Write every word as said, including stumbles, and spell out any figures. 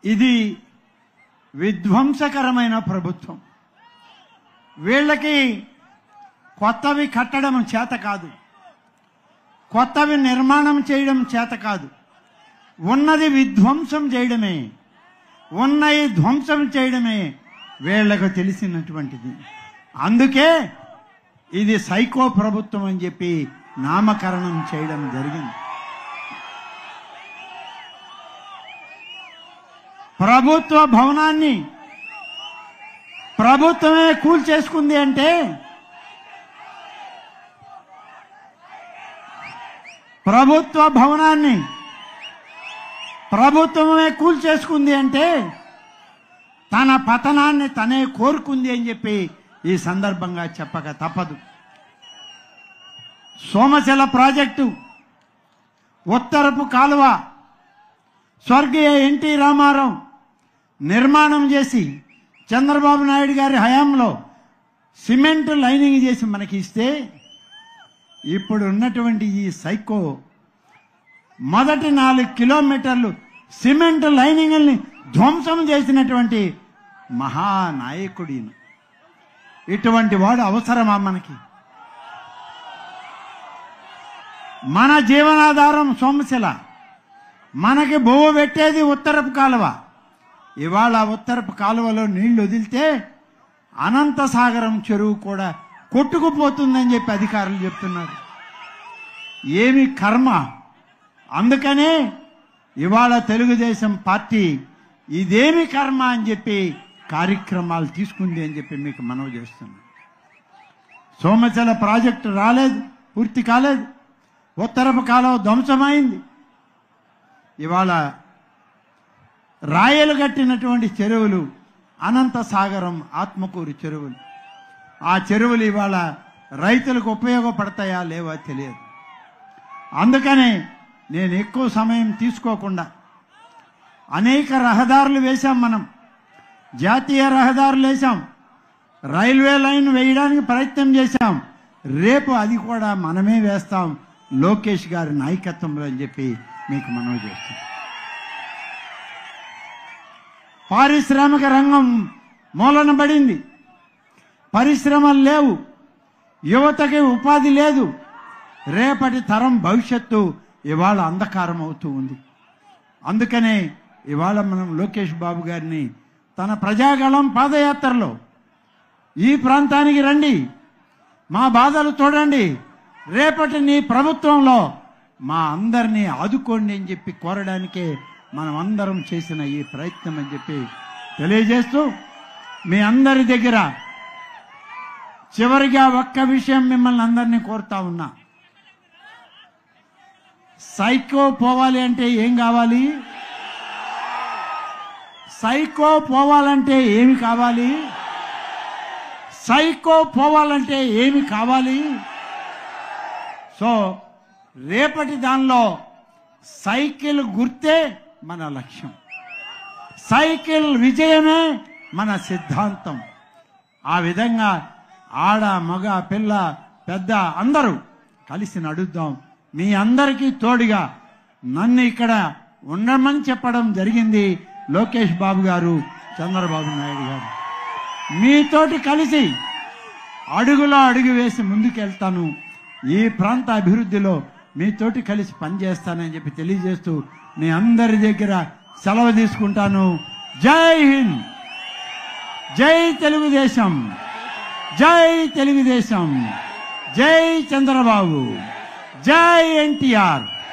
ఇది విధ్వంసకరమైన ప్రభుత్వం. వీళ్ళకి కొత్తవి కట్టడం చేత కాదు, కొత్తవి నిర్మాణం చేయడం చేత కాదు, ఉన్నది విధ్వంసం చేయడమే, ఉన్నది ధ్వంసం చేయడమే వీళ్లకు తెలిసినటువంటిది. అందుకే ఇది సైకో ప్రభుత్వం అని చెప్పి నామకరణం చేయడం జరిగింది. ప్రభుత్వ భవనాన్ని ప్రభుత్వమే కూల్చేసుకుంది అంటే ప్రభుత్వ భవనాన్ని ప్రభుత్వమే కూల్చేసుకుంది అంటే తన పతనాన్ని తనే కోరుకుంది అని చెప్పి ఈ సందర్భంగా చెప్పక తప్పదు. సోమశిల ప్రాజెక్టు, ఉత్తరపు కాలువ స్వర్గీయ ఎన్టీ రామారావు నిర్మాణం చేసి చంద్రబాబు నాయుడు గారి హయాంలో సిమెంట్ లైనింగ్ చేసి మనకి ఇస్తే, ఇప్పుడు ఉన్నటువంటి ఈ సైకో మొదటి నాలుగు కిలోమీటర్లు సిమెంట్ లైనింగ్ని ధ్వంసం చేసినటువంటి మహానాయకుడి. ఇటువంటి వాడు అవసరమా మనకి? మన జీవనాధారం సోమశిల, మనకి బొవ్వ పెట్టేది ఉత్తరపు కాలువ. ఇవాళ ఉత్తరపు కాలువలో నీళ్లు వదిలితే అనంతసాగరం చెరువు కూడా కొట్టుకుపోతుందని చెప్పి అధికారులు చెప్తున్నారు. ఏమి కర్మ! అందుకనే ఇవాళ తెలుగుదేశం పార్టీ ఇదేమి కర్మ అని చెప్పి కార్యక్రమాలు తీసుకుంది అని చెప్పి మీకు మనవి చేస్తున్నాం. సోమశిల ప్రాజెక్టు రాలేదు, పూర్తి కాలేదు, ఉత్తరపు కాలువ ధ్వంసమైంది. ఇవాళ రాయలు కట్టినటువంటి చెరువులు అనంతసాగరం, ఆత్మకూరు చెరువులు, ఆ చెరువులు ఇవాళ రైతులకు ఉపయోగపడతాయా లేవా తెలియదు. అందుకనే నేను ఎక్కువ సమయం తీసుకోకుండా అనేక రహదారులు వేశాం. మనం జాతీయ రహదారులు వేశాం, రైల్వే లైన్ వేయడానికి ప్రయత్నం చేశాం. రేపు అది కూడా మనమే వేస్తాం లోకేష్ గారి నాయకత్వంలో అని చెప్పి మీకు మనవి చేస్తాం. పారిశ్రామిక రంగం మూలన పడింది, పరిశ్రమలు లేవు, యువతకి ఉపాధి లేదు, రేపటి తరం భవిష్యత్తు ఇవాళ అంధకారం అవుతూ ఉంది. అందుకనే ఇవాళ మనం లోకేష్ బాబు గారిని తన ప్రజాగళం పాదయాత్రలో ఈ ప్రాంతానికి రండి, మా బాధలు చూడండి, రేపటి నీ ప్రభుత్వంలో మా అందరినీ ఆదుకోండి అని చెప్పి కోరడానికే మనం అందరం చేసిన ఈ ప్రయత్నం అని చెప్పి తెలియజేస్తూ, మీ అందరి దగ్గర చివరిగా ఒక్క విషయం మిమ్మల్ని అందరినీ కోరుతా ఉన్నా. సైకో పోవాలి అంటే ఏం కావాలి? సైకో పోవాలంటే ఏమి కావాలి? సైకో పోవాలంటే ఏమి కావాలి? సో రేపటి దానిలో సైకిల్ గుర్తే మన లక్ష్యం, సైకిల్ విజయమే మన సిద్ధాంతం. ఆ విధంగా ఆడ మగ పిల్ల పెద్ద అందరూ కలిసి నడుద్దాం. మీ అందరికీ తోడుగా నన్ను ఇక్కడ ఉండమని చెప్పడం జరిగింది లోకేష్ బాబు గారు, చంద్రబాబు నాయుడు గారు. మీతోటి కలిసి అడుగులో అడుగు వేసి ముందుకెళ్తాను, ఈ ప్రాంత అభివృద్ధిలో మీతోటి కలిసి పనిచేస్తానని చెప్పి తెలియజేస్తూ మీ అందరి దగ్గర సెలవు తీసుకుంటాను. జై హింద్, జై తెలుగుదేశం, జై తెలుగుదేశం, జై చంద్రబాబు, జై ఎన్టీఆర్.